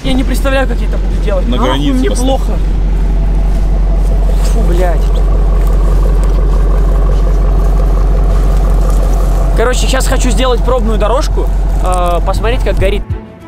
Я не представляю, как я это буду делать. На границе мне плохо. Фу, блядь. Короче, сейчас хочу сделать пробную дорожку, посмотреть, как горит.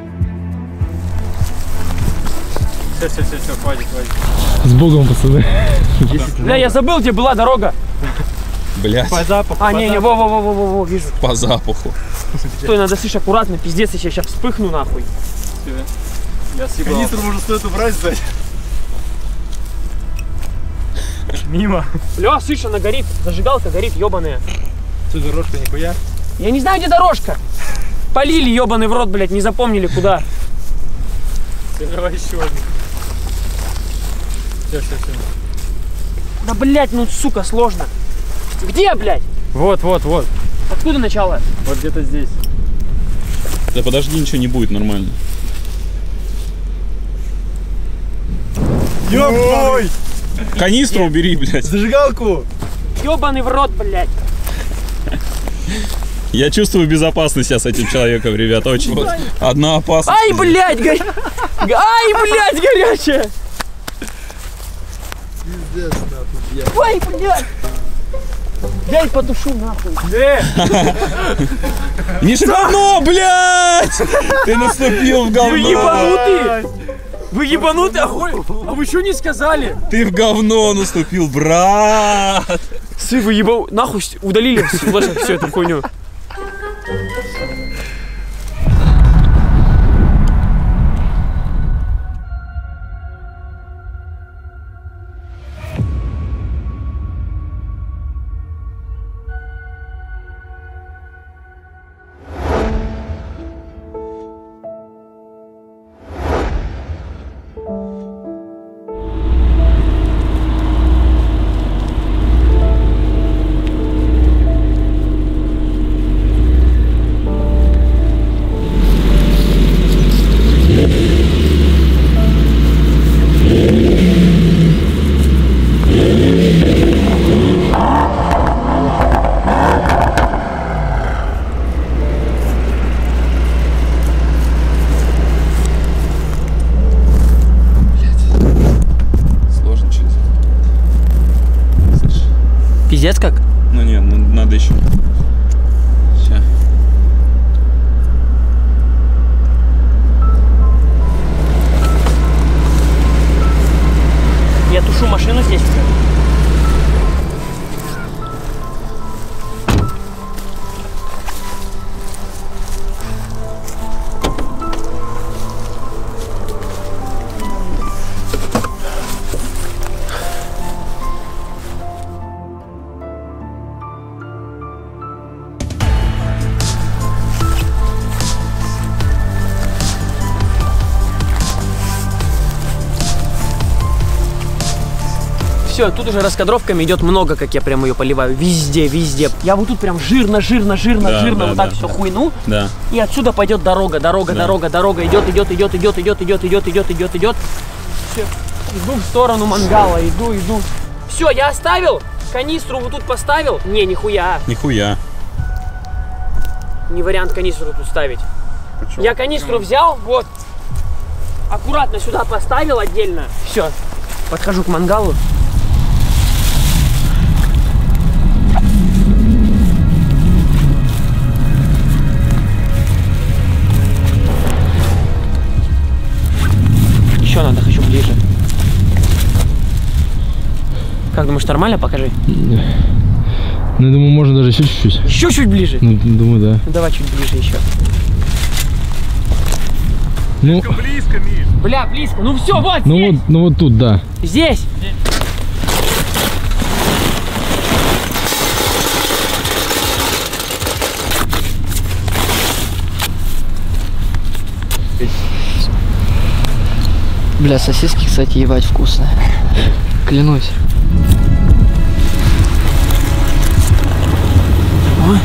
Все, хватит. С Богом, пацаны. Бля, я забыл, где была дорога. Блядь. По запаху. А, не, во, вижу. По запаху. Стой, надо, слышь, аккуратно, пиздец, я сейчас вспыхну нахуй. Я съебал. Канистру может стоит убрать, сдать. Мимо. Бля, слышь, она горит, зажигалка горит, ебаная. Тут дорожка нихуя. Я не знаю, где дорожка. Полили, ебаный в рот, блядь, не запомнили, куда. Давай еще один. Все. Да, блядь, ну, сука, сложно. Где, блядь? Вот. Откуда начало? Вот где-то здесь. Да подожди, ничего не будет, нормально. Ой! Канистру убери, блядь. Зажигалку! Ебаный в рот, блядь. Я чувствую безопасность сейчас с этим человеком, ребят, очень. Одна опасность. Ай, блядь, горячая. Пиздец, нахуй. Ай, блядь. Я и потушу, нахуй. Миша, говно, блядь! Ты наступил в говно. Вы ебанутые? Вы ебанутые, охуй? А вы что не сказали? Ты в говно наступил, брат. Вы ебал... Нахуй удалили с флешек всю эту хуйню. Пиздец как? Ну нет, надо еще. Сейчас. Я тушу машину здесь уже. Все, тут уже раскадровками идет много, как я прям ее поливаю. Везде. Я вот тут прям жирно, вот так все хуйну. Да. И отсюда пойдет дорога. Идет. Все. Иду в сторону мангала, иду. Все, я оставил. Канистру вот тут поставил. Не, нихуя. Не вариант канистру тут ставить. Почему? Я канистру взял, вот. Аккуратно сюда поставил отдельно. Все. Подхожу к мангалу. Еще надо, хочу ближе. Как думаешь, нормально? Покажи. Ну, я думаю, можно даже еще чуть-чуть. Еще чуть ближе? Ну, думаю, да. Ну, давай чуть ближе еще. Ну, близко, Миш. Бля, близко. Ну все, вот здесь. Ну вот тут, да. Здесь. Бля, сосиски, кстати, ебать вкусные. Клянусь. Ой.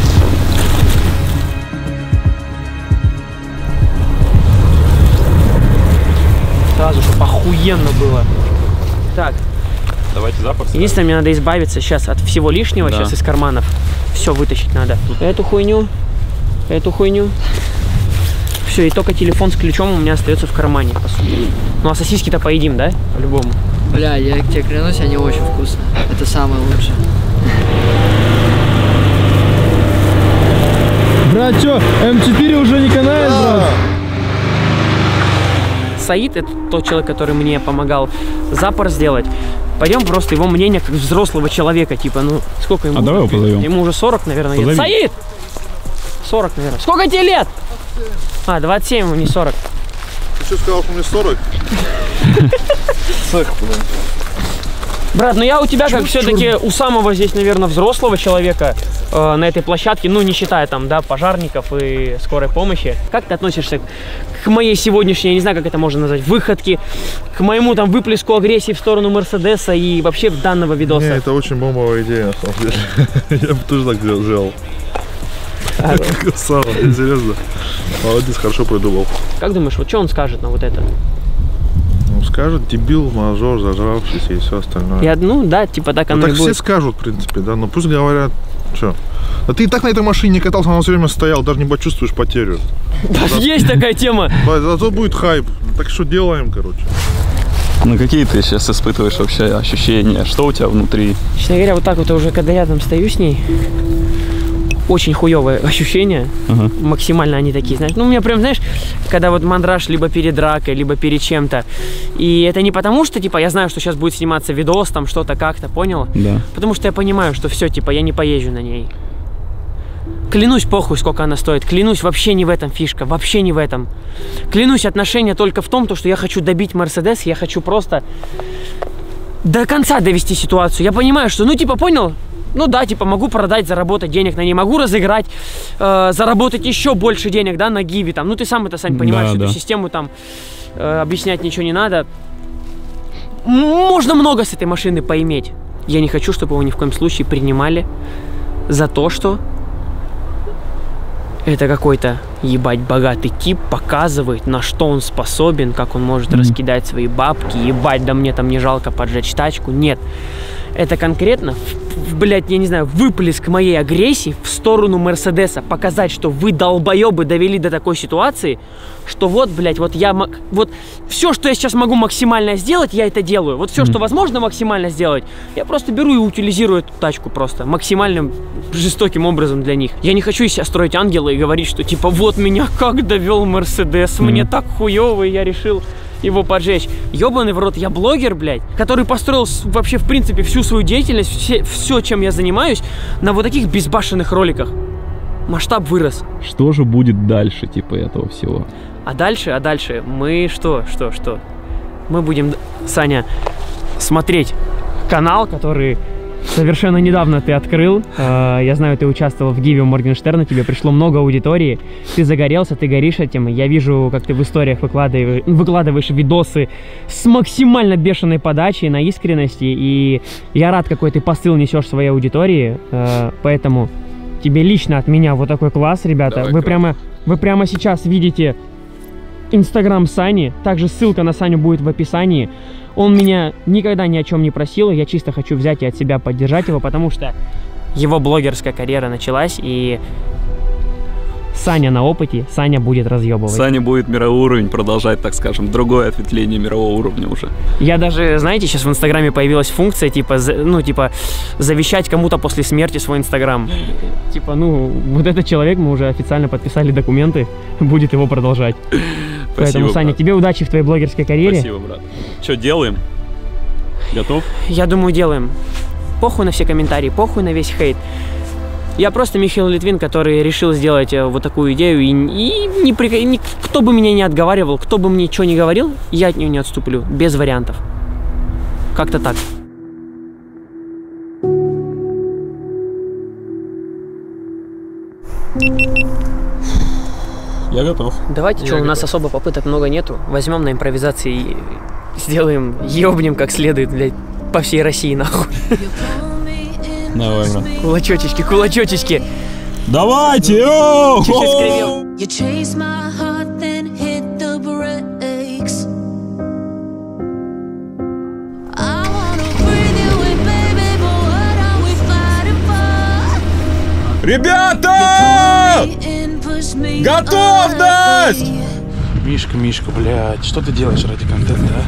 Сразу, чтобы охуенно было. Так. Давайте запах. Единственное, мне надо избавиться сейчас от всего лишнего, Да. сейчас из карманов. Все вытащить надо. Эту хуйню. все, и только телефон с ключом у меня остается в кармане, по сути. Ну а сосиски-то поедим, да? По-любому. Бля, я тебе клянусь, они очень вкусные. Это самое лучшее. Брат, что, М4 уже не канает, брат? Саид — это тот человек, который мне помогал запор сделать. Пойдем просто его мнение как взрослого человека, типа, ну, сколько ему? А давай его позовем. Ему уже 40, наверное, лет. Саид! 40, наверное. Сколько тебе лет? 27. 27, ему не 40. Ты что сказал, что мне 40? Брат, ну я у тебя как все-таки у самого здесь, наверное, взрослого человека на этой площадке, ну не считая там, да, пожарников и скорой помощи. Как ты относишься к моей сегодняшней, я не знаю, как это можно назвать, выходке, к моему там выплеску агрессии в сторону Мерседеса и вообще данного видоса? Не, это очень бомбовая идея, на самом деле. Я бы тоже так сделал. Красава, серьезно. Молодец, хорошо придумал. Как думаешь, вот что он скажет на вот это? Ну, скажет, дебил, мажор, зажравшийся и все остальное. Я, ну да, типа так оно Ну, и так будет. все скажут, в принципе, да, но пусть говорят, что. Да ты и так на этой машине не катался, она все время стоял, даже не почувствуешь потерю. Есть такая тема. Зато будет хайп. Так что делаем, короче. Ну какие ты сейчас испытываешь вообще ощущения? Что у тебя внутри? Честно говоря, вот так вот уже, когда я там стою с ней, очень хуёвые ощущения. Ага. Максимально они такие, знаешь. Ну, у меня прям, знаешь, когда вот мандраж либо перед дракой, либо перед чем-то. И это не потому, что, типа, я знаю, что сейчас будет сниматься видос, там, что-то как-то, понял? Да. Потому что я понимаю, что все, типа, я не поезжу на ней. Клянусь, похуй, сколько она стоит. Клянусь, вообще не в этом фишка, вообще не в этом. Клянусь, отношения только в том, что я хочу добить Мерседес, я хочу просто до конца довести ситуацию. Я понимаю, что, ну, типа, понял? Ну да, типа, могу продать, заработать денег на ней, могу разыграть, заработать еще больше денег, да, на Гиве, там. Ну, ты сам это, Сань, понимаешь, Да, эту да. систему там объяснять ничего не надо. Можно много с этой машины поиметь. Я не хочу, чтобы его ни в коем случае принимали за то, что это какой-то, ебать, богатый тип показывает, на что он способен, как он может раскидать свои бабки, ебать, да мне там не жалко поджечь тачку. Нет. Это конкретно, блядь, я не знаю, выплеск моей агрессии в сторону Мерседеса. Показать, что вы, долбоебы, довели до такой ситуации, что вот, блядь, вот я... Вот все, что я сейчас могу максимально сделать, я это делаю. Вот все, что возможно максимально сделать, я просто беру и утилизирую эту тачку просто максимальным жестоким образом для них. Я не хочу из себя строить ангела и говорить, что типа вот меня как довел Мерседес, мне так хуёво, и я решил его поджечь. Ёбаный в рот, я блогер, блядь, который построил вообще, в принципе, всю свою деятельность, все, чем я занимаюсь, на вот таких безбашенных роликах. Масштаб вырос. Что же будет дальше, типа, этого всего? А дальше мы что? Мы будем, Саня, смотреть канал, который совершенно недавно ты открыл. Я знаю, ты участвовал в Гиве Моргенштерна, тебе пришло много аудитории. Ты загорелся, ты горишь этим. Я вижу, как ты в историях выкладываешь видосы с максимально бешеной подачей, на искренности. И я рад, какой ты посыл несешь своей аудитории. Поэтому тебе лично от меня вот такой класс, ребята. Вы прямо сейчас видите Инстаграм Сани. Также ссылка на Саню будет в описании. Он меня никогда ни о чем не просил, я чисто хочу взять и от себя поддержать его, потому что его блогерская карьера началась, и Саня на опыте, Саня будет разъебывать. Саня будет мировой уровень продолжать, так скажем, другое ответвление мирового уровня уже. Я даже, знаете, сейчас в Инстаграме появилась функция, типа, завещать кому-то после смерти свой Инстаграм. Типа, ну, вот этот человек, мы уже официально подписали документы, будет его продолжать. Поэтому, Саня, брат. тебе удачи в твоей блогерской карьере. Спасибо, брат. Что, делаем? Готов? Я думаю, делаем. Похуй на все комментарии, похуй на весь хейт. Я просто Михаил Литвин, который решил сделать вот такую идею, и кто бы меня не отговаривал, кто бы мне что ни говорил, я от нее не отступлю, без вариантов. Как-то так. Я готов. Давайте, что, у нас особо попыток много нету. Возьмем на импровизации и сделаем, ёбнем как следует, блядь, по всей России, нахуй. Давай, брат. Кулачочечки, кулачочечки. Давайте! Йоу! Чуть-чуть скривил. You chased my heart, then hit the brakes. I wanna breathe you in, baby, but what are we fighting for? Ребята! Push me Готовность! Мишка, Мишка, блядь, что ты делаешь ради контента, а?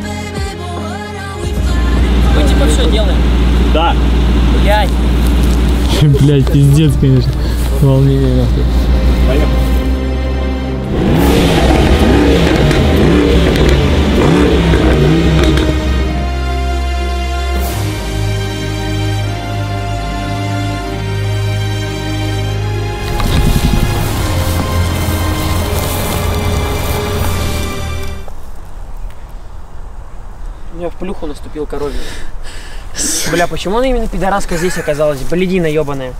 Мы типа все делаем. Да. Блядь. Блядь, пиздец, конечно. Волнение нахуй. Поехали. У меня в плюху наступил коровью. Бля, почему она именно пидораска здесь оказалась? Блядина ебаная.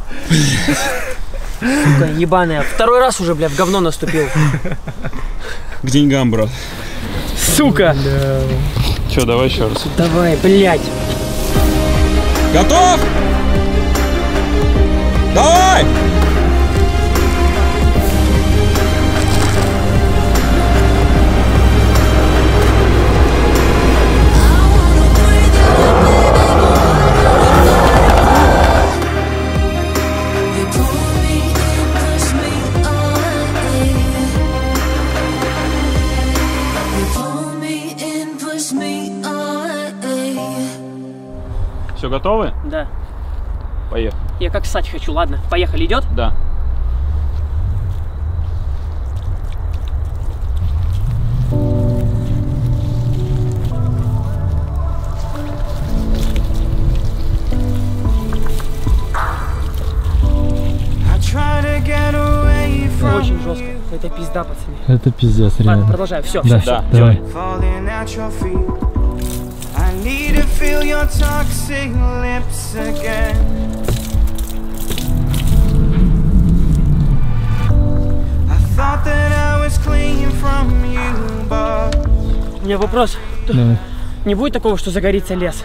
Сука, ебаная. Второй раз уже, бля, в говно наступил. К деньгам, брат. Сука. Че, давай еще раз. Давай, блядь. Готов? Давай! Все, готовы? Да. Поехали. Я как ссать хочу, ладно. Поехали, идет? Да. Очень жестко. Это пизда, пацаны. Это пиздец, Ладно, реально. продолжаю. Все, Да, все. давай. Need to feel your toxic lips again. I thought that I was clean from you, but У меня вопрос. Давай. Не будет такого, что загорится лес?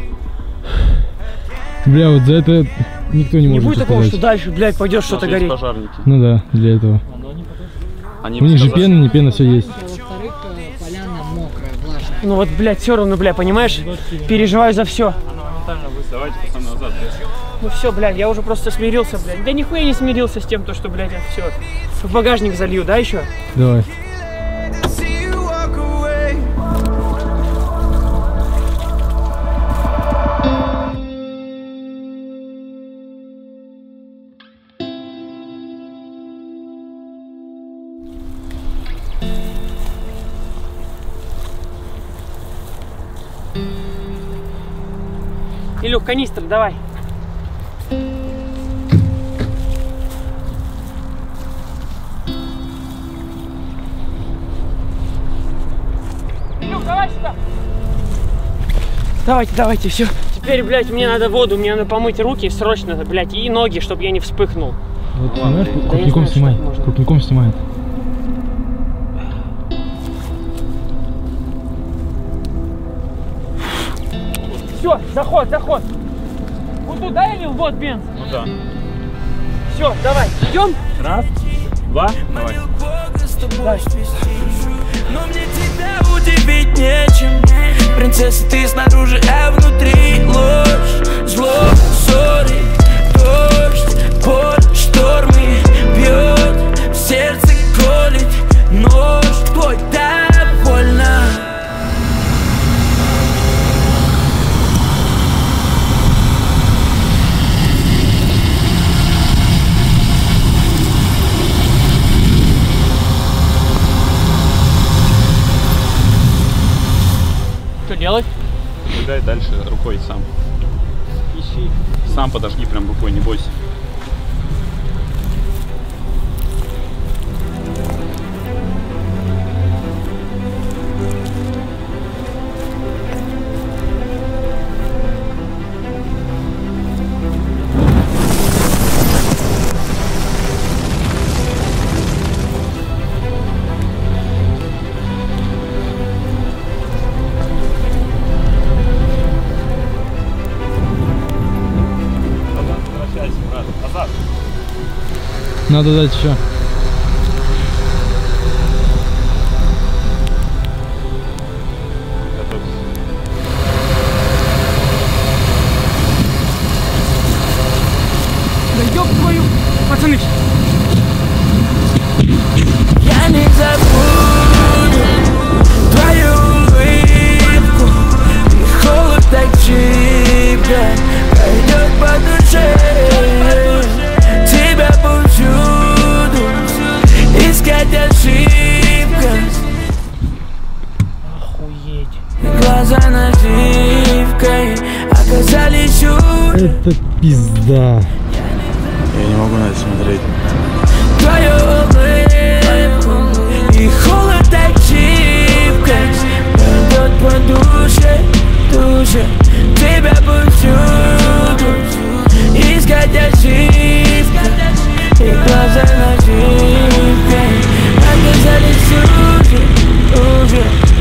Бля, вот за это никто не Не может будет такого, сказать. что дальше, блядь, пойдет что-то гореть? Пожарники. Ну да, для этого. Они У них же сказали- пена, не пена, все есть. Во-вторых, поляна мокрая, влажная. Ну вот, блядь, все равно, блядь, понимаешь? Переживаю за все. Давайте пацаны назад. Ну все, блядь, я уже просто смирился, блядь. Да нихуя не смирился с тем, то, что, блядь, все. В багажник залью, да, еще? Давай. see you walk away. Илюх, канистр, давай. Илюх, давай сюда. Давайте, все. Теперь, блядь, мне надо воду, мне надо помыть руки срочно, блядь, и ноги, чтобы я не вспыхнул. Вот, понимаешь, я крупником не знаю, снимай. что можно. Крупником снимает. Все, заход. Вот туда или вот бенз? Ну да. Все, давай, идем. Раз, два, давай. Давай. Но мне тебя удивить нечем. Принцесса, ты снаружи, а внутри ложь, зло, ссоры, дождь, боль, штормы бьет, в сердце колет нож твой, так больно. Что делать? Дай дальше рукой сам. Ищи. Сам подожги прям рукой, не бойся. Возвращайся, брат. Назад. Надо дать еще. Да ёб твою, пацаны. Я не забуду. залечу. Это пизда. Я не могу на это смотреть. Твою улыбку и холод так чипко идет по душе, душе. Тебя повсюду искать ошибки и глаза наживкой. Оказались уже.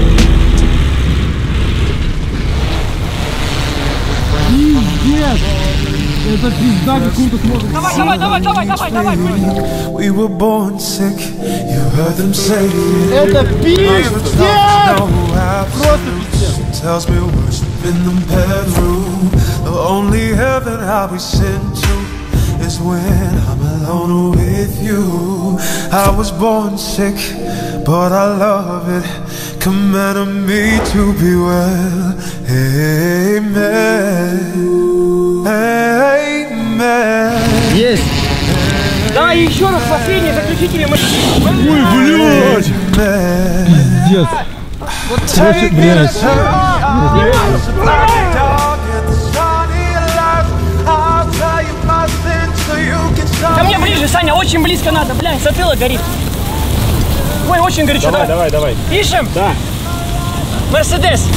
Пиздец! Это пизда какую-то сможет. Давай. We were born sick, you heard them say it. Это пиздец! Просто пиздец. Tells me worship in the bedroom. The only heaven I'll be sent to is when I'm alone with you. I was born sick, but I love it. Command me to be well. Amen. Amen. Есть! Давай еще раз последний заключительный матч. Ой, блядь! Пиздец! Короче, блядь. Ко мне ближе, Саня, очень близко надо, блядь, затылок горит. Ой, очень горячо, Давай. Ищем? Да. Мерседес.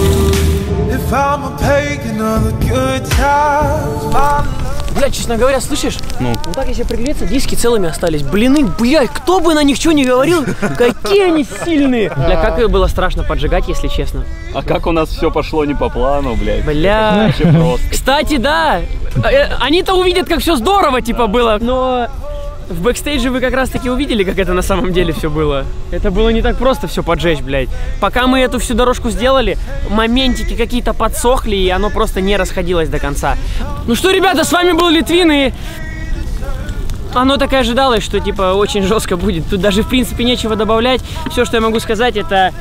Блядь, честно говоря, слышишь? Ну так, если приглядеться, диски целыми остались. Блины, блядь, кто бы на них что ни говорил, какие они сильные. Бля, как ее было страшно поджигать, если честно. А как у нас все пошло не по плану, блядь. Бля. Вообще просто. Кстати, да, они-то увидят, как все здорово, типа, было, но в бэкстейдже вы как раз-таки увидели, как это на самом деле все было. Это было не так просто все поджечь, блядь. Пока мы эту всю дорожку сделали, моментики какие-то подсохли, и оно просто не расходилось до конца. Ну что, ребята, с вами был Литвин, и оно так и ожидалось, что, типа, очень жестко будет. Тут даже, в принципе, нечего добавлять. Все, что я могу сказать, это...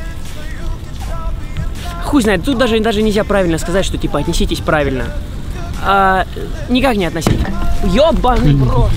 Хуй знает, тут даже нельзя правильно сказать, что, типа, отнеситесь правильно. Никак не относитесь. Ёбаный в рот.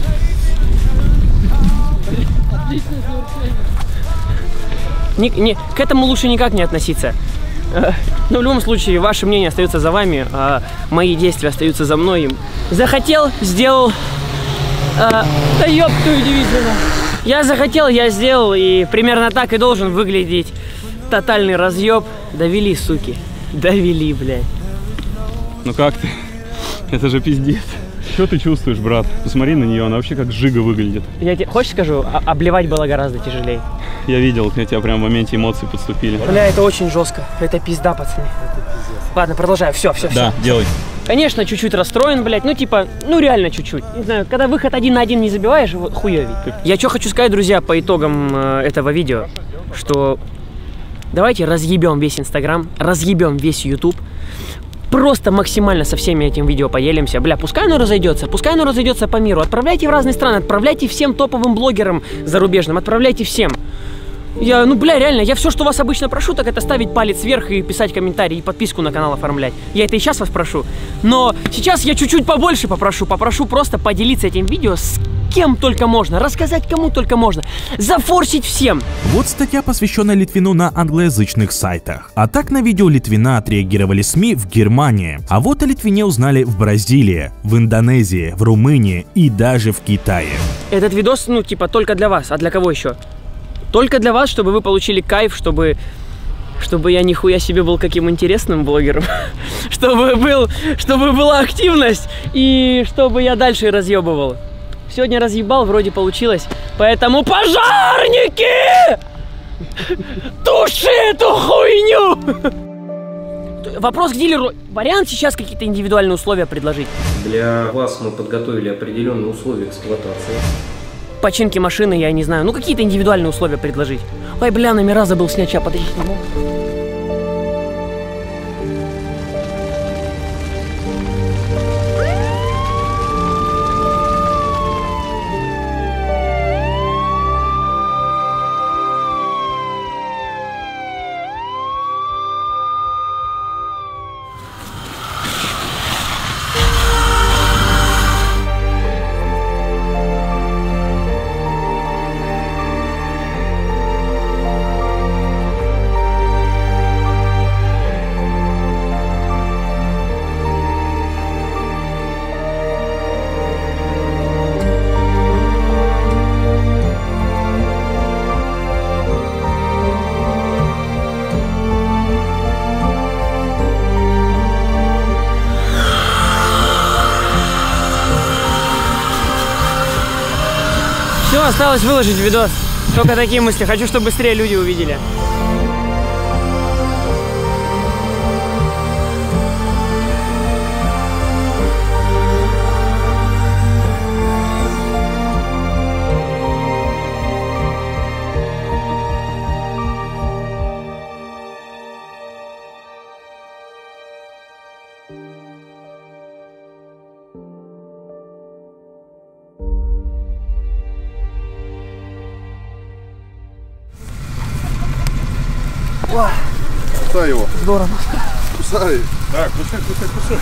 К этому лучше никак не относиться. Но в любом случае, ваше мнение остается за вами, а мои действия остаются за мной. Захотел, сделал. Да ёб твою удивительно. Я захотел, я сделал, и примерно так и должен выглядеть тотальный разъеб. Довели, суки. Довели, блядь. Ну как ты? Это же пиздец. Что ты чувствуешь, брат? Посмотри на нее, она вообще как жига выглядит. Я тебе, хочешь скажу, обливать было гораздо тяжелее. Я видел, у тебя прям в моменте эмоции подступили. Бля, это очень жестко. Это пизда, пацаны. Ладно, продолжаю. Все. Да, делай. Конечно, чуть-чуть расстроен, блядь. Ну, типа, ну реально чуть-чуть. Не знаю, когда выход 1 на 1 не забиваешь, вот хуёвей. Я что хочу сказать, друзья, по итогам этого видео, что давайте разъебем весь Инстаграм, разъебем весь Ютуб. Просто максимально со всеми этим видео поделимся. Бля, пускай оно разойдется по миру. Отправляйте в разные страны, отправляйте всем топовым блогерам зарубежным, отправляйте всем. Ну, бля, реально, я все, что вас обычно прошу, так это ставить палец вверх и писать комментарии, и подписку на канал оформлять. Я это и сейчас вас прошу. Но сейчас я чуть-чуть побольше попрошу просто поделиться этим видео с кем только можно, рассказать кому только можно, зафорсить всем. Вот статья, посвященная Литвину на англоязычных сайтах. А так на видео Литвина отреагировали СМИ в Германии. А вот о Литвине узнали в Бразилии, в Индонезии, в Румынии и даже в Китае. Этот видос, ну, типа, только для вас, а для кого еще? Только для вас, чтобы вы получили кайф, чтобы я нихуя себе был каким интересным блогером, чтобы была активность и чтобы я дальше разъебывал. Сегодня разъебал, вроде получилось, поэтому пожарники! Туши эту хуйню! Вопрос к дилеру. Вариант сейчас какие-то индивидуальные условия предложить? Для вас мы подготовили определенные условия эксплуатации. Починки машины, я не знаю. Ну, какие-то индивидуальные условия предложить. Ой, бля, номера забыл снять. Сейчас, подожди, сниму. Все, осталось выложить видос. Только такие мысли. Хочу, чтобы быстрее люди увидели. Кусай его. Здорово. Кусай. Да, кусай.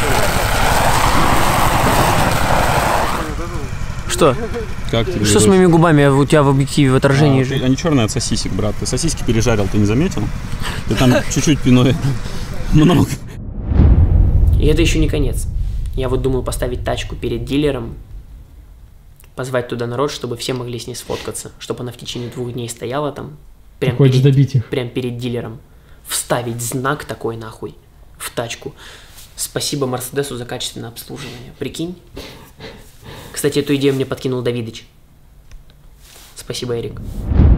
Что? Как тебе? Что с моими губами у тебя в объективе, в отражении же? Они черные от сосисек, брат. Ты сосиски пережарил, ты не заметил? Ты там чуть-чуть пиной. Много. И это еще не конец. Я вот думаю поставить тачку перед дилером, позвать туда народ, чтобы все могли с ней сфоткаться, чтобы она в течение 2 дней стояла там, прям Хочешь добить их? прям перед дилером. Вставить знак такой нахуй в тачку. Спасибо Мерседесу за качественное обслуживание. Прикинь? Кстати, эту идею мне подкинул Давидыч. Спасибо, Эрик.